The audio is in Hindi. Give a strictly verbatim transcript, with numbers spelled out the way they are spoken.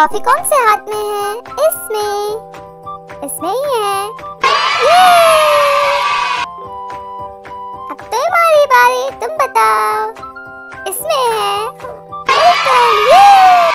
टॉफी कौन से हाथ में है? इसमें, इसमें ही है। ये! अब तुम्हारी बारी, तुम बताओ। इसमें है।